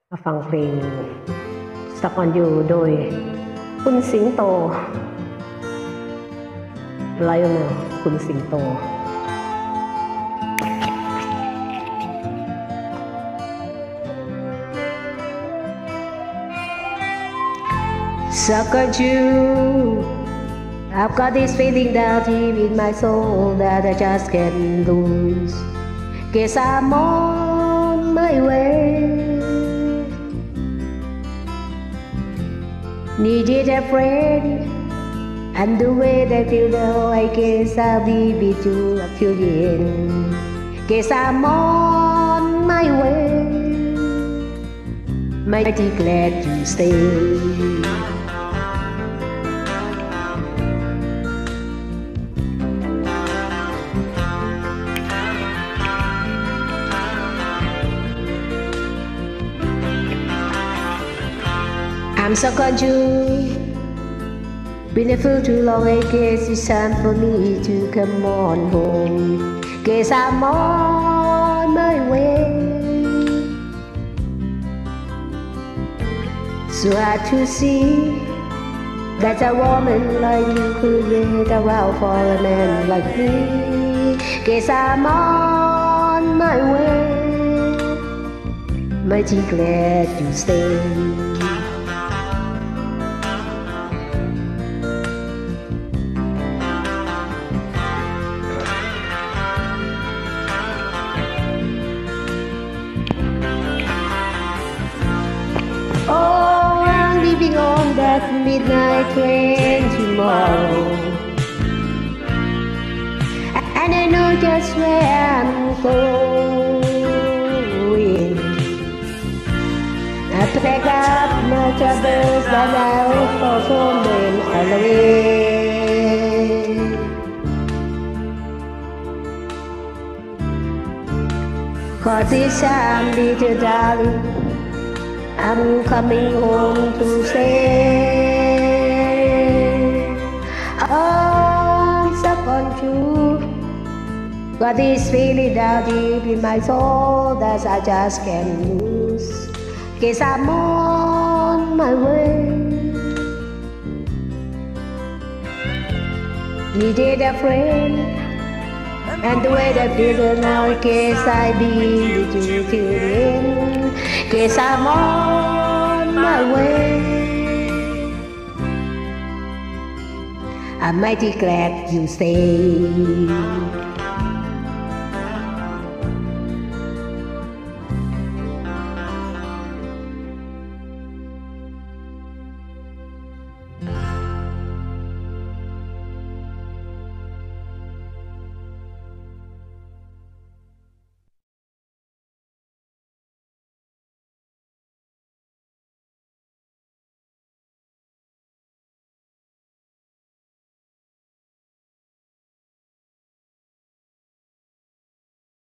มาฟังเพลง Stuck on You โดยคุณสิงโตไลออนคุณสิงโตStuck on you I've got this feeling down deep in my soul that I just can't lose Guess I'm on my way Needed a friend And the way that you know I guess I'll be with you up till the end Guess I'm on my way Mighty glad you stay I'm stuck on you Been a fool too long, I guess it's time for me to come on home Guess I'm on my way So hard to see That a woman like you could wait around for a man like me Guess I'm on my way Mighty glad you stay Oh, I'm leaving on that midnight train tomorrow And I know just where I'm going I have to pack up my troubles but I'll also them all away Cause this time, little darling I'm coming home to stay I'm stuck on you Got this feeling down deep in my soul That I just can't lose Guess I'm on my way Needed a friend And the way that feel now I guess I'll be with you till the end Guess I'm on my way I'm mighty glad you stay